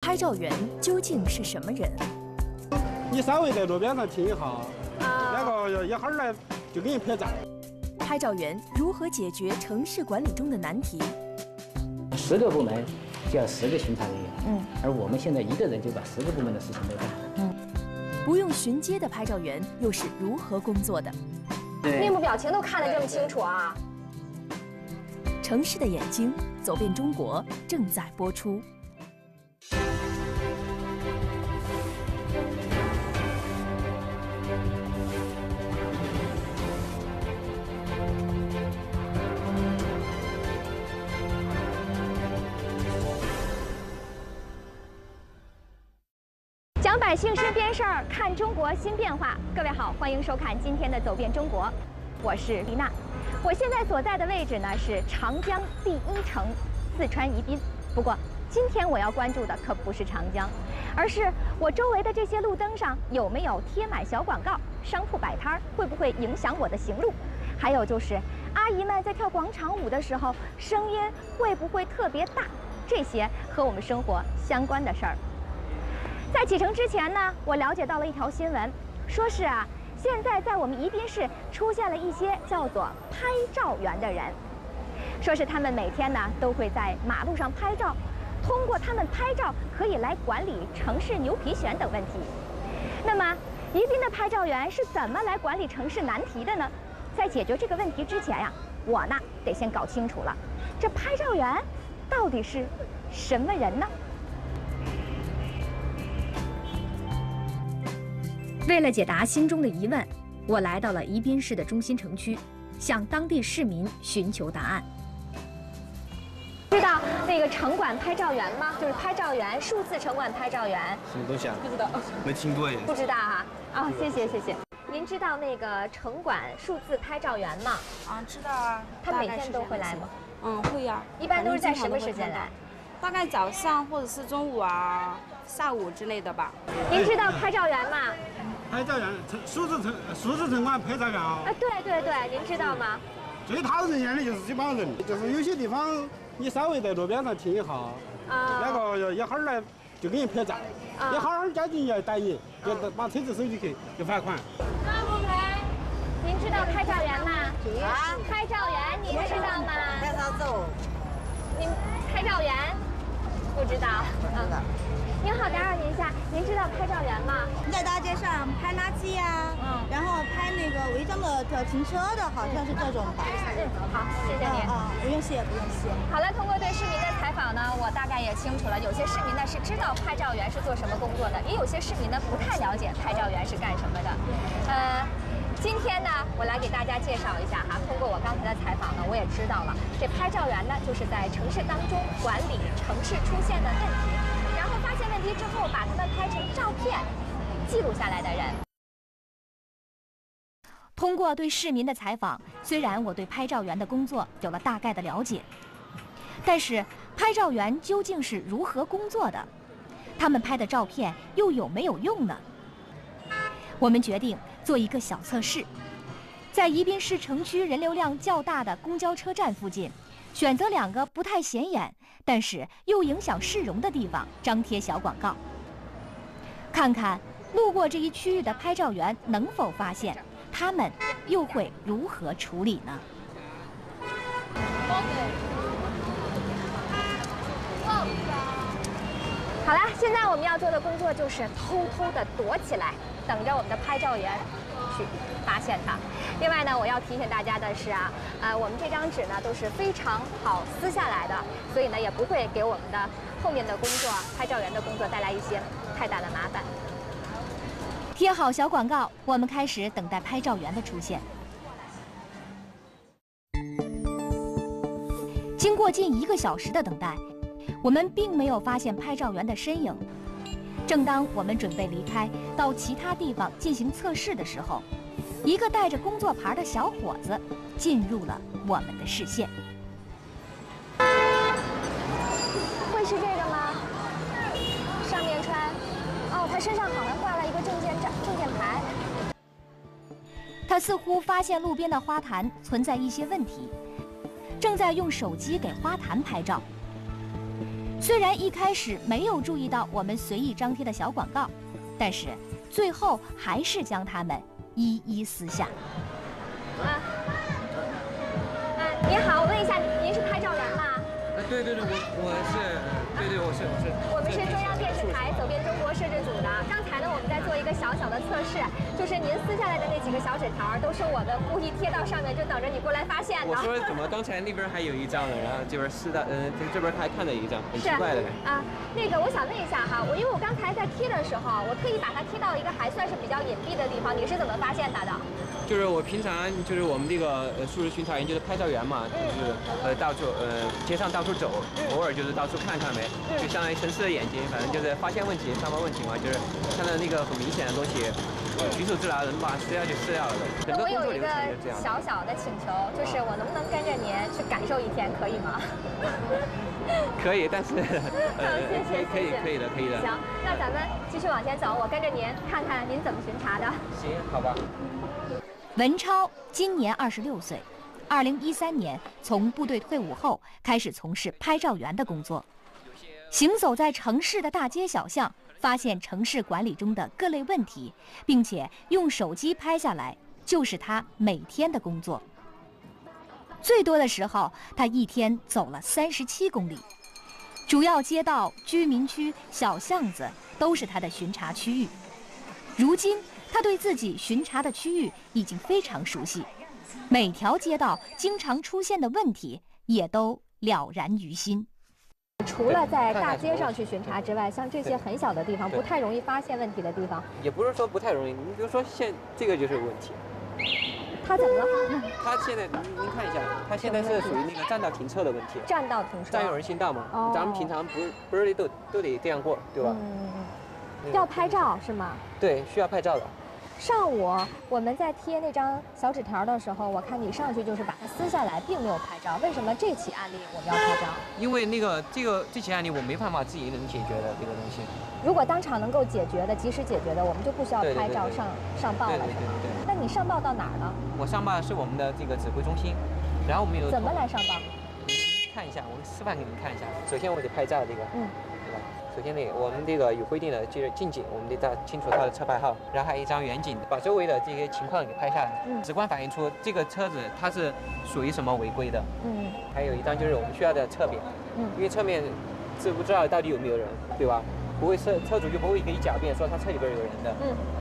拍照员究竟是什么人？ 你稍微在路边上停一下，那个一会儿来就给你拍照。 拍照员如何解决城市管理中的难题 10个部门就要10个巡查人员，而我们现在1个人就把10个部门的事情都干了。 不用巡街的拍照员又是如何工作的？ 面部表情都看得这么清楚啊！ 城市的眼睛，走遍中国正在播出。 讲百姓身边事儿，看中国新变化。各位好，欢迎收看今天的《走遍中国》，我是丽娜。我现在所在的位置呢是长江第1城四川宜宾。不过今天我要关注的可不是长江，而是我周围的这些路灯上有没有贴满小广告，商铺摆摊会不会影响我的行路，还有就是阿姨们在跳广场舞的时候声音会不会特别大，这些和我们生活相关的事儿。在启程之前呢，我了解到了一条新闻，说是现在在我们宜宾市出现了一些叫做拍照员的人，说是他们每天呢都会在马路上拍照，通过他们拍照可以来管理城市牛皮癣等问题。那么，宜宾的拍照员是怎么来管理城市难题的呢？在解决这个问题之前呀，我呢得先搞清楚了，这拍照员到底是什么人呢？为了解答心中的疑问，我来到了宜宾市的中心城区，向当地市民寻求答案。知道那个城管拍照员吗？就是拍照员，数字城管拍照员。 什么东西啊？ 不知道， 没听过耶。 不知道哈。啊，谢谢谢谢。您知道那个城管数字拍照员吗？ 啊，知道啊。 他每天都会来吗？ 嗯，会呀。 一般都是在什么时间来？ 大概早上或者是中午啊、下午之类的吧。 您知道拍照员吗？ 拍照员，数字城管拍照员啊。 对对对，您知道吗？ 最讨人厌的就是这帮人，就是有些地方你稍微在路边上停一下，那个一会儿来就给你拍照，一会儿交警要逮你，就把车子收起去就罚款。 您知道拍照员吗？拍照员您知道吗？ 拍啥走？ 您拍照员不知道？您好，打扰您一下，您知道拍照员吗？ 在大街上拍垃圾呀，然后拍那个违章的停车的，好像是这种吧。 好，谢谢您。 不用谢，不用谢。 好了，通过对市民的采访呢，我大概也清楚了，有些市民呢是知道拍照员是做什么工作的，也有些市民呢不太了解拍照员是干什么的。今天呢，我来给大家介绍一下哈。通过我刚才的采访呢，我也知道了，这拍照员呢，就是在城市当中管理城市出现的问题，然后发现问题之后，把它们拍成照片记录下来的人。通过对市民的采访，虽然我对拍照员的工作有了大概的了解，但是拍照员究竟是如何工作的？他们拍的照片又有没有用呢？我们决定做一个小测试，在宜宾市城区人流量较大的公交车站附近，选择2个不太显眼，但是又影响市容的地方张贴小广告，看看路过这一区域的拍照员能否发现，他们又会如何处理呢？好啦，现在我们要做的工作就是偷偷的躲起来，等着我们的拍照员去发现它。另外呢，我要提醒大家的是我们这张纸呢都是非常好撕下来的，所以呢也不会给我们的后面的工作，拍照员的工作带来一些太大的麻烦。贴好小广告，我们开始等待拍照员的出现。经过近1个小时的等待，我们并没有发现拍照员的身影。正当我们准备离开，到其他地方进行测试的时候，一个带着工作牌的小伙子进入了我们的视线。会是这个吗？上面穿，他身上好像挂了一个证件牌。他似乎发现路边的花坛存在一些问题，正在用手机给花坛拍照。 虽然一开始没有注意到我们随意张贴的小广告，但是最后还是将它们一一撕下。 您好，我问一下，您是拍照员吗？ 对，我是。 我们是中央电视台走遍中国摄制组的。刚才呢，我们在做一个小小的测试，就是您撕下来的那几个小纸条都是我的，故意贴到上面，就等着你过来发现的。 我说怎么刚才那边还有一张呢，然后这边撕的，这边还看到一张，很奇怪的。 那个我想问一下哈，因为我刚才在贴的时候，我特意把它贴到一个还算是比较隐蔽的地方，你是怎么发现它的？ 就是我平常就是我们这个素食巡查员就是拍照员嘛，就是到处街上到处走，偶尔就是到处看看呗，就相当于城市的眼睛，反正就是发现问题、上报问题嘛，就是看到那个很明显的东西，举手之劳能把它撕掉就撕掉了。整个工作流程就这样。 小小的请求，就是我能不能跟着您去感受一天，可以吗？ 可以，但是可以的。 行，那咱们继续往前走，我跟着您看看您怎么巡查的。 行，好吧。 文超今年26岁，2013年从部队退伍后开始从事拍照员的工作。行走在城市的大街小巷，发现城市管理中的各类问题，并且用手机拍下来，就是他每天的工作。最多的时候，他一天走了37公里。主要街道、居民区、小巷子都是他的巡查区域。如今，他对自己巡查的区域已经非常熟悉，每条街道经常出现的问题也都了然于心。除了在大街上去巡查之外，像这些很小的地方，不太容易发现问题的地方， 也不是说不太容易。你比如说这个就是有问题。 他怎么了？ 他现在您看一下，他现在是属于那个占道停车的问题。 占道停车。 占用人行道嘛，咱们平常不是都得这样过，对吧？ 要拍照是吗？ 对，需要拍照的。 上午我们在贴那张小纸条的时候，我看你上去就是把它撕下来，并没有拍照。为什么这起案例我们要拍照？ 因为这起案例我没办法自己能解决的这个东西。 如果当场能够解决的、及时解决的，我们就不需要拍照上报了，是吗？那你上报到哪儿了？我上报的是我们的这个指挥中心，然后我们有怎么来上报？ 看一下，我示范给你看一下。首先我得拍照这个，对吧？首先我们这个有规定的就是近景，我们得清楚它的车牌号，然后还有一张远景，把周围的这些情况给拍下来，直观反映出这个车子它是属于什么违规的。还有一张就是我们需要的侧面，因为侧面是不知道到底有没有人，对吧？不会车主就不会给你狡辩说他车里边有人的。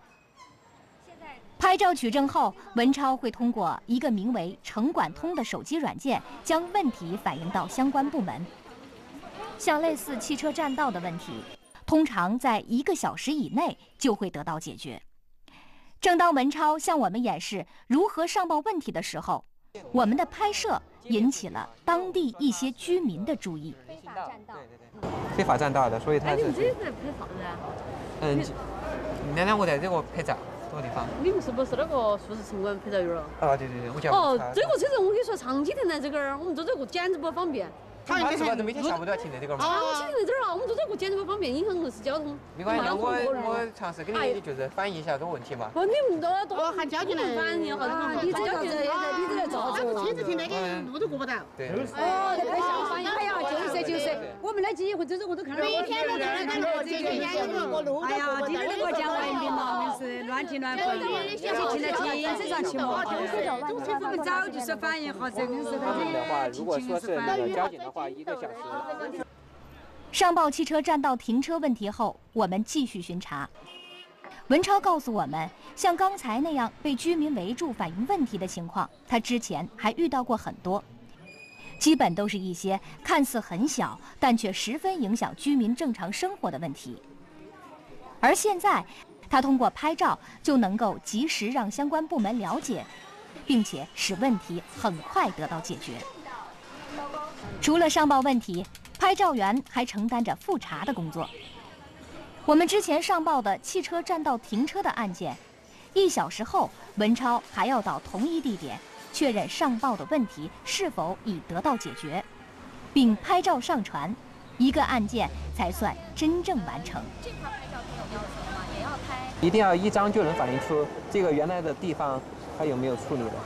拍照取证后，文超会通过一个名为“城管通”的手机软件，将问题反映到相关部门。像类似汽车占道的问题，通常在1个小时以内就会得到解决。正当文超向我们演示如何上报问题的时候，我们的拍摄引起了当地一些居民的注意。 非法占道的，所以他是。你们这是在拍啥子？奶奶，我在这个拍照。这个地方， 你们是不是那个素食城管拍照员儿？ 对，我叫。 这个车子我跟你说，长期停在这个，我们做这个简直不方便。 他是吧？每天下午都要停在这个吗？ 长期停在这儿啊，我们做这个简直不方便，影响城市交通。 没关系，我尝试跟你就是反映一下这个问题嘛。 不，你们都喊交警来反映哈， 你这个你这个照着车子停那个路都过不到。 对。 拍下反映，哎呀，就是，我们那几回这我都看到。每天都在那个这个沿路路。哎呀，今天那个讲文明嘛，我是乱停乱放，而且停在停车上去嘛。我们早就是反映哈，这个是他这个如果说是那个交警的话，1个小时。 上报汽车占道停车问题后，我们继续巡查。文超告诉我们，像刚才那样被居民围住反映问题的情况，他之前还遇到过很多，基本都是一些看似很小，但却十分影响居民正常生活的问题。而现在，他通过拍照就能够及时让相关部门了解，并且使问题很快得到解决。除了上报问题，拍照员还承担着复查的工作。我们之前上报的汽车占道停车的案件，1小时后，文超还要到同一地点确认上报的问题是否已得到解决，并拍照上传，一个案件才算真正完成。这块拍照挺有要求吗？也要拍？ 一定要1张就能反映出这个原来的地方它有没有处理的。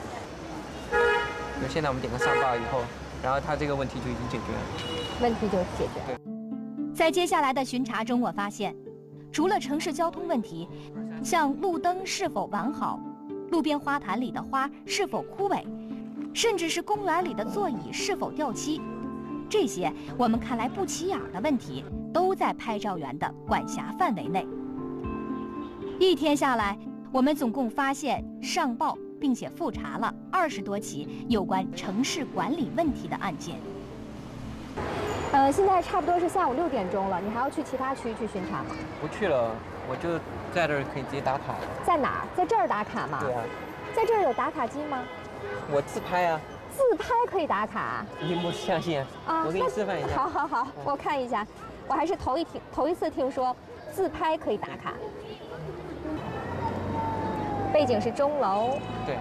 那现在我们点个上报以后，然后它这个问题就已经解决了。 问题就解决了。 在接下来的巡查中，我发现，除了城市交通问题，像路灯是否完好、路边花坛里的花是否枯萎，甚至是公园里的座椅是否掉漆，这些我们看来不起眼的问题，都在拍照员的管辖范围内。一天下来，我们总共发现、上报并且复查了20多起有关城市管理问题的案件。 现在差不多是下午6点钟了，你还要去其他区去巡查吗？ 不去了，我就在这儿可以直接打卡。 在哪儿？在这儿打卡吗？ 对啊。 在这儿有打卡机吗？ 我自拍啊。 自拍可以打卡？ 你不相信啊？我给你示范一下。 好，我看一下。我还是头一次听说自拍可以打卡。背景是钟楼。 对。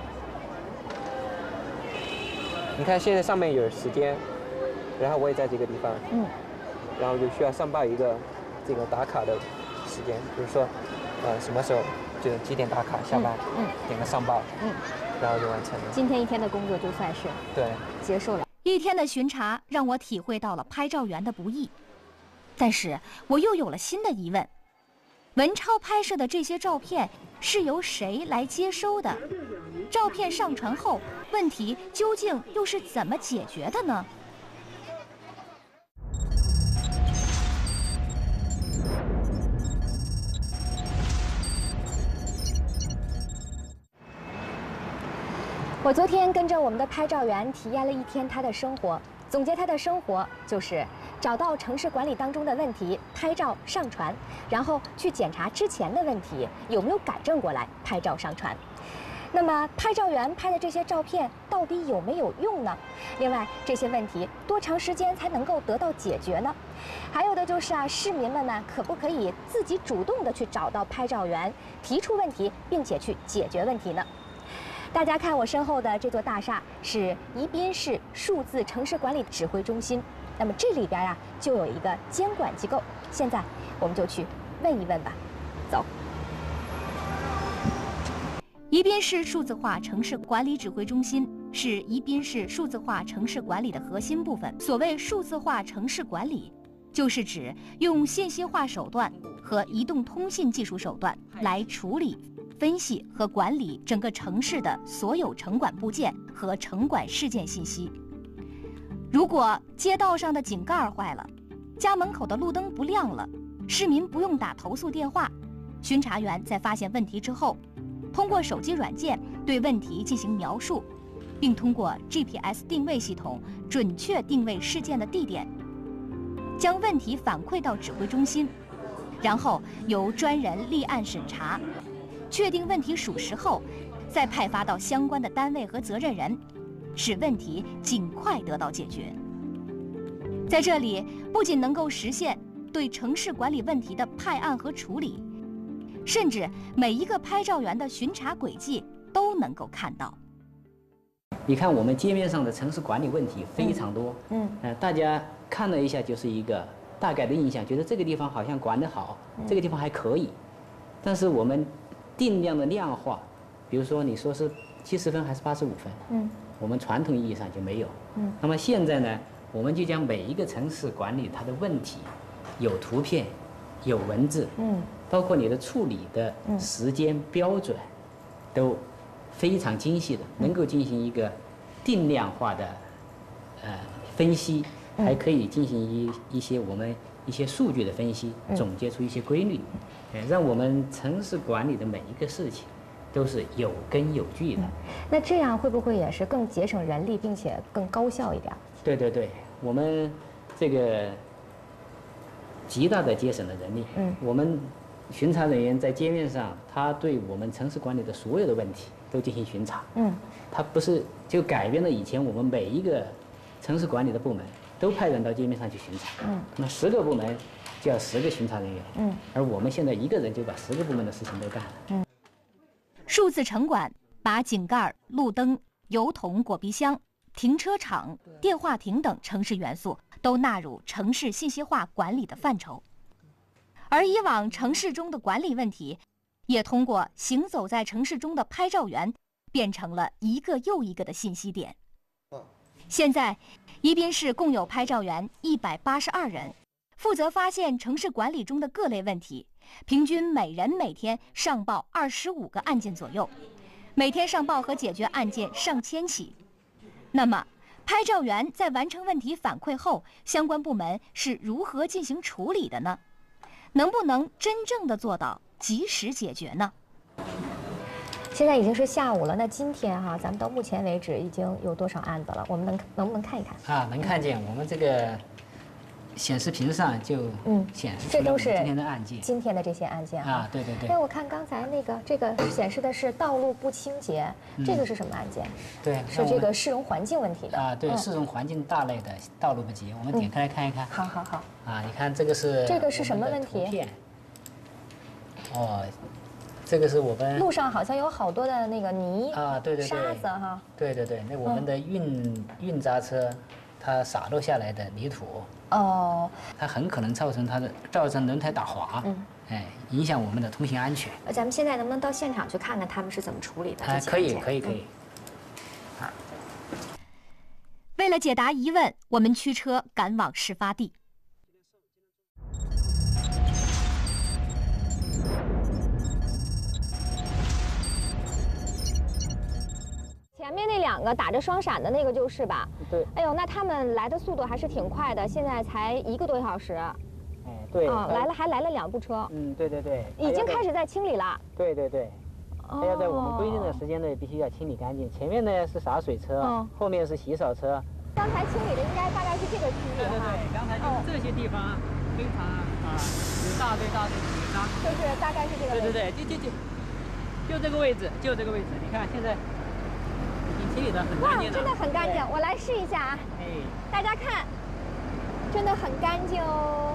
你看现在上面有时间。然后我也在这个地方，然后就需要上报一个这个打卡的时间，比如说，什么时候就几点打卡下班，点个上报，然后就完成了。 今天一天的工作就算是结束了。 一天的巡查让我体会到了拍照员的不易，但是我又有了新的疑问：文超拍摄的这些照片是由谁来接收的？照片上传后，问题究竟又是怎么解决的呢？ 我昨天跟着我们的拍照员体验了一天他的生活，总结他的生活就是找到城市管理当中的问题，拍照上传，然后去检查之前的问题有没有改正过来，拍照上传。那么拍照员拍的这些照片到底有没有用呢？另外，这些问题多长时间才能够得到解决呢？还有的就是市民们呢，可不可以自己主动的去找到拍照员，提出问题，并且去解决问题呢？大家看我身后的这座大厦是宜宾市数字城市管理指挥中心，那么这里边就有一个监管机构，现在我们就去问一问吧，走。 宜宾市数字化城市管理指挥中心是宜宾市数字化城市管理的核心部分。所谓数字化城市管理，就是指用信息化手段和移动通信技术手段来处理、分析和管理整个城市的所有城管部件和城管事件信息。如果街道上的井盖坏了，家门口的路灯不亮了，市民不用打投诉电话，巡查员在发现问题之后，通过手机软件对问题进行描述，并通过 GPS 定位系统准确定位事件的地点，将问题反馈到指挥中心，然后由专人立案审查，确定问题属实后，再派发到相关的单位和责任人，使问题尽快得到解决。在这里，不仅能够实现对城市管理问题的派案和处理，甚至每一个拍照员的巡查轨迹都能够看到。 你看我们街面上的城市管理问题非常多，大家看了一下就是一个大概的印象，觉得这个地方好像管得好，这个地方还可以，但是我们定量的量化，比如说你说是70分还是85分，我们传统意义上就没有，那么现在呢，我们就将每一个城市管理它的问题，有图片，有文字，包括你的处理的时间标准，都非常精细的，能够进行一个定量化的分析，还可以进行一些我们一些数据的分析，总结出一些规律，让我们城市管理的每一个事情都是有根有据的。 那这样会不会也是更节省人力，并且更高效一点？ 对对对，我们这个极大的节省了人力。我们巡查人员在街面上，他对我们城市管理的所有的问题都进行巡查。他不是就改变了以前我们每一个城市管理的部门都派人到街面上去巡查。那10个部门就要10个巡查人员。而我们现在1个人就把10个部门的事情都干了。 数字城管把井盖、路灯、油桶、果皮箱、停车场、电话亭等城市元素都纳入城市信息化管理的范畴。而以往城市中的管理问题，也通过行走在城市中的拍照员，变成了一个又一个的信息点。现在，宜宾市共有拍照员182人， 负责发现城市管理中的各类问题，平均每人每天上报25个案件左右，每天上报和解决案件上千起。那么，拍照员在完成问题反馈后，相关部门是如何进行处理的呢？能不能真正的做到及时解决呢？现在已经是下午了，那今天咱们到目前为止已经有多少案子了？我们能不能看一看？ 啊，能看见我们这个显示屏上就显示出这都是今天的案件， 今天的这些案件啊，对对对。 因为我看刚才这个显示的是道路不清洁，这个是什么案件？ 对， 是这个市容环境问题的啊，对，市容环境大类的道路不洁，我们点开来看一看。 好好好。 啊，你看这个是什么问题？ 哦。这个是我们路上好像有好多的那个泥啊，对对对， 沙子哈， 对对对，那我们的运渣车，它洒落下来的泥土，它很可能造成轮胎打滑，影响我们的通行安全。 咱们现在能不能到现场去看看他们是怎么处理的？ 可以。 为了解答疑问，我们驱车赶往事发地。前面那2个打着双闪的那个就是吧？ 对。 哎呦，那他们来的速度还是挺快的，现在才1个多小时。 哎，对。 还来了2部车。 对对对。 已经开始在清理了。 对对对。它要在我们规定的时间内必须要清理干净。前面呢是洒水车，后面是洗扫车。 刚才清理的应该大概是这个区域哈。对，刚才就是这些地方非常有大堆泥沙。 就是大概是这个位置。 对，就这个位置，你看现在。清理得很干净。 哇，真的很干净，我来试一下啊！大家看，真的很干净哦。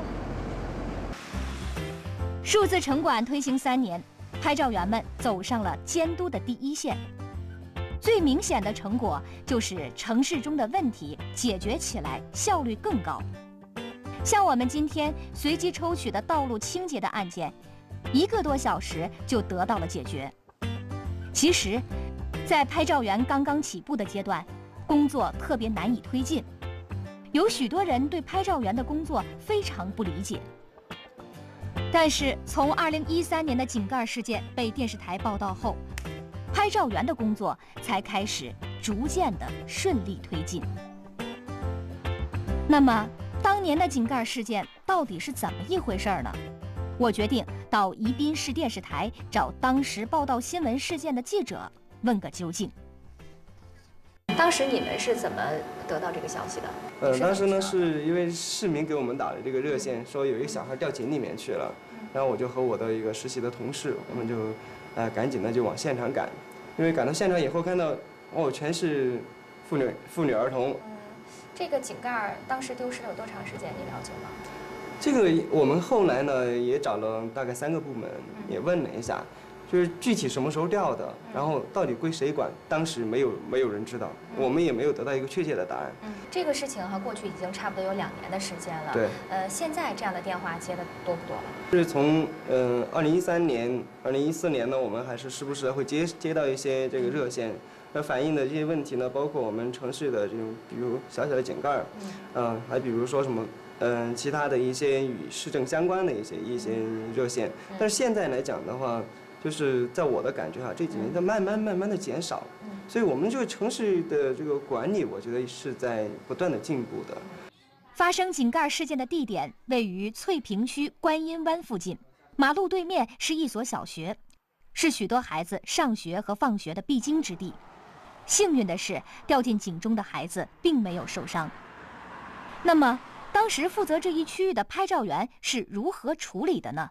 数字城管推行3年，拍照员们走上了监督的第一线。最明显的成果就是城市中的问题解决起来效率更高。像我们今天随机抽取的道路清洁的案件，1个多小时就得到了解决。其实，在拍照员刚刚起步的阶段，工作特别难以推进，有许多人对拍照员的工作非常不理解。但是从2013年的井盖事件被电视台报道后，拍照员的工作才开始逐渐的顺利推进。那么，当年的井盖事件到底是怎么一回事呢？我决定到宜宾市电视台找当时报道新闻事件的记者问个究竟。当时你们是怎么得到这个消息的？ 当时呢是因为市民给我们打了这个热线，说有一个小孩掉井里面去了，然后我就和我的一个实习的同事，我们就赶紧的就往现场赶，因为赶到现场以后看到全是妇女儿童。 这个井盖当时丢失了有多长时间？你了解吗？ 这个我们后来呢也找了大概3个部门，也问了一下。就是具体什么时候掉的，然后到底归谁管，当时没有人知道，我们也没有得到一个确切的答案。 这个事情过去已经差不多有2年的时间了。 对。 现在这样的电话接的多不多了？ 是从2013年、2014年呢，我们还是时不时会接到一些这个热线，反映的这些问题呢，包括我们城市的这种，比如小小的井盖，还比如说什么。其他的一些与市政相关的一些热线，但是现在来讲的话，就是在我的感觉这几年在慢慢的减少，所以我们这个城市的这个管理，我觉得是在不断的进步的。 发生井盖事件的地点位于翠屏区观音湾附近，马路对面是一所小学，是许多孩子上学和放学的必经之地。幸运的是，掉进井中的孩子并没有受伤。那么，当时负责这一区域的拍照员是如何处理的呢？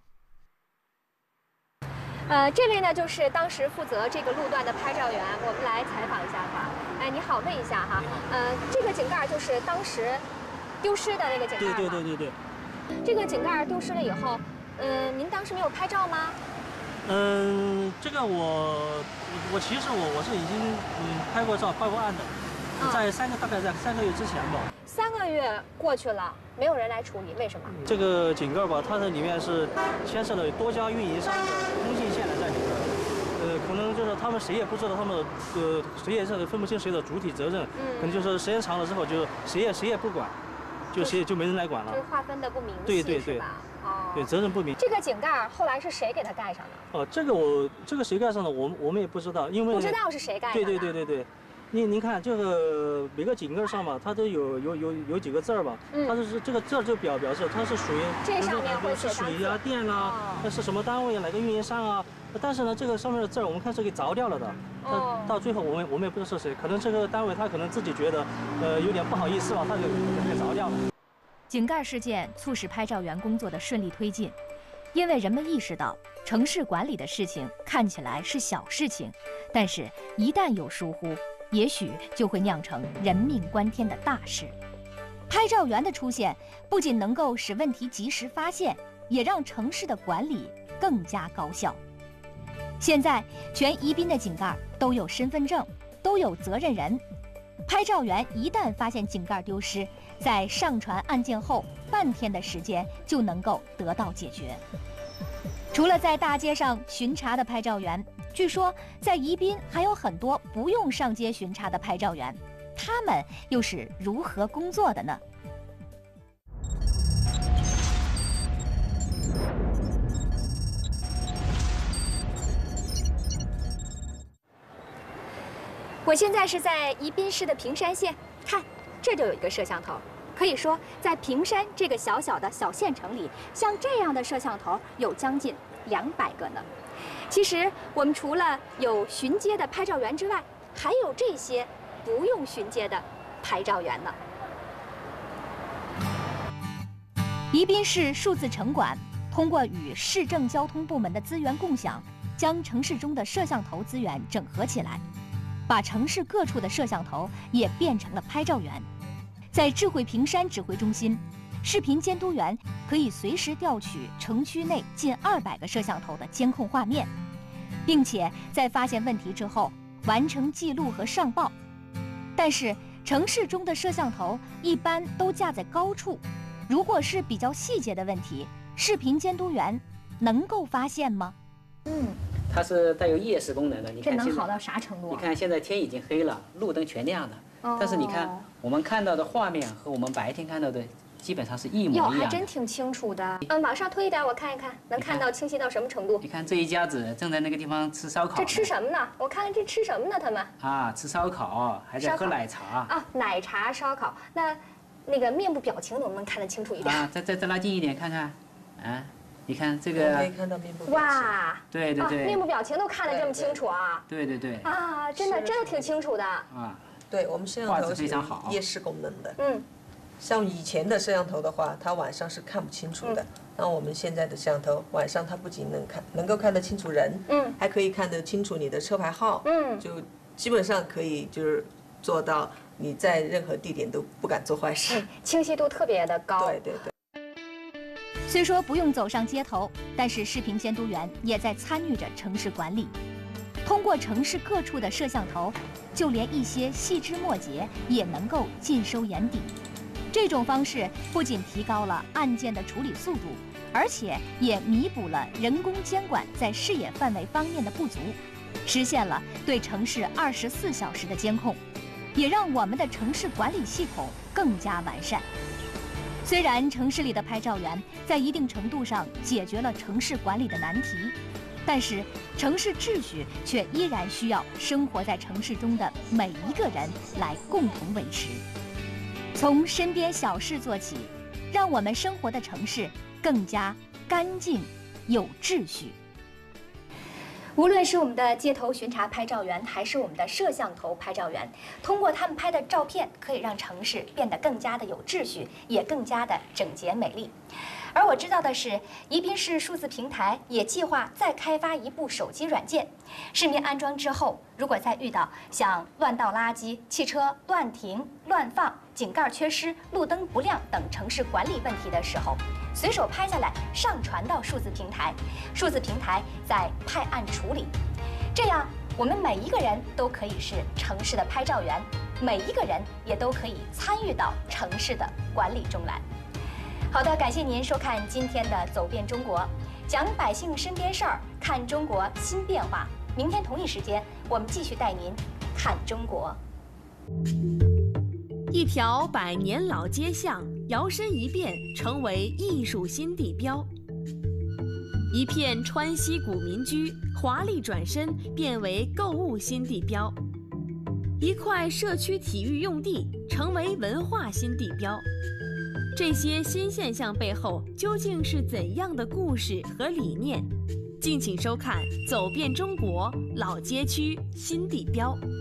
这位呢就是当时负责这个路段的拍照员，我们来采访一下他。哎，你好，问一下哈，这个井盖就是当时丢失的那个井盖吗？ 对。 这个井盖丢失了以后，您当时没有拍照吗？ 这个我其实我是已经拍过照、报过案的，大概在3个月之前吧。 3个月过去了，没有人来处理，为什么？ 这个井盖吧，它的里面是牵涉了多家运营商的通信线在里边，可能就是他们谁也不知道他们谁也是分不清谁的主体责任，可能就是时间长了之后就谁也不管， 就没人来管了。 就是划分的不明细， 对， 对，责任不明。 这个井盖后来是谁给它盖上的？ 哦，这个谁盖上的，我们也不知道，因为不知道是谁盖的。 对。您看这个每个井盖上嘛，它都有几个字儿吧？它就是这个字儿就表示它是属于这上面会是水啊、电啊，那是什么单位哪个运营商啊？但是呢，这个上面的字儿我们看是给凿掉了的。到最后我们也不知道是谁，可能这个单位他可能自己觉得有点不好意思了，他就给凿掉了。 井盖事件促使拍照员工作的顺利推进，因为人们意识到城市管理的事情看起来是小事情，但是一旦有疏忽，也许就会酿成人命关天的大事。拍照员的出现不仅能够使问题及时发现，也让城市的管理更加高效。现在全宜宾的井盖都有身份证，都有责任人。拍照员一旦发现井盖丢失，在上传案件后半天的时间就能够得到解决。除了在大街上巡查的拍照员，据说在宜宾还有很多不用上街巡查的拍照员，他们又是如何工作的呢？ 我现在是在宜宾市的平山县，看，这就有一个摄像头。可以说，在平山这个小小的小县城里，像这样的摄像头有将近200个呢。其实，我们除了有巡街的拍照员之外，还有这些不用巡街的拍照员呢。 宜宾市数字城管通过与市政交通部门的资源共享，将城市中的摄像头资源整合起来，把城市各处的摄像头也变成了拍照员。在智慧平山指挥中心，视频监督员可以随时调取城区内近200个摄像头的监控画面，并且在发现问题之后完成记录和上报。但是城市中的摄像头一般都架在高处，如果是比较细节的问题，视频监督员能够发现吗？ 它是带有夜视功能的。你看这能好到啥程度啊？ 你看现在天已经黑了，路灯全亮的，但是你看我们看到的画面和我们白天看到的基本上是一模一样的。 还真挺清楚的。往上推一点，我看一看，能看到清晰到什么程度？ 你看这一家子正在那个地方吃烧烤。 这吃什么呢？我看看这吃什么呢？他们啊， 吃烧烤，还在喝奶茶啊，奶茶烧烤。那个面部表情能不能看得清楚一点？ 啊，再拉近一点看看，啊。你看这个， 可以看到面部表情。 哇， 对， 面部表情都看得这么清楚啊！ 对啊，真的挺清楚的啊。 对我们摄像头非常好， 夜视功能的。像以前的摄像头的话，它晚上是看不清楚的。那我们现在的摄像头晚上它不仅能够看得清楚人，还可以看得清楚你的车牌号，就基本上可以就是做到你在任何地点都不敢做坏事， 清晰度特别的高。 对。 虽说不用走上街头，但是视频监督员也在参与着城市管理。通过城市各处的摄像头，就连一些细枝末节也能够尽收眼底。这种方式不仅提高了案件的处理速度，而且也弥补了人工监管在视野范围方面的不足，实现了对城市24小时的监控，也让我们的城市管理系统更加完善。虽然城市里的拍照员在一定程度上解决了城市管理的难题，但是城市秩序却依然需要生活在城市中的每一个人来共同维持。从身边小事做起，让我们生活的城市更加干净有秩序。 无论是我们的街头巡查拍照员，还是我们的摄像头拍照员，通过他们拍的照片，可以让城市变得更加的有秩序，也更加的整洁美丽。而我知道的是，宜宾市数字平台也计划再开发一部手机软件，市民安装之后，如果再遇到像乱倒垃圾、汽车乱停乱放、井盖缺失、路灯不亮等城市管理问题的时候，随手拍下来上传到数字平台，数字平台再派案处理，这样我们每一个人都可以是城市的拍照员，每一个人也都可以参与到城市的管理中来。好的，感谢您收看今天的《走遍中国》，讲百姓身边事儿，看中国新变化。明天同一时间，我们继续带您看中国。 一条100年老街巷， 摇身一变成为艺术新地标。一片川西古民居华丽转身变为购物新地标，一块社区体育用地成为文化新地标。这些新现象背后究竟是怎样的故事和理念？敬请收看《走遍中国老街区新地标》。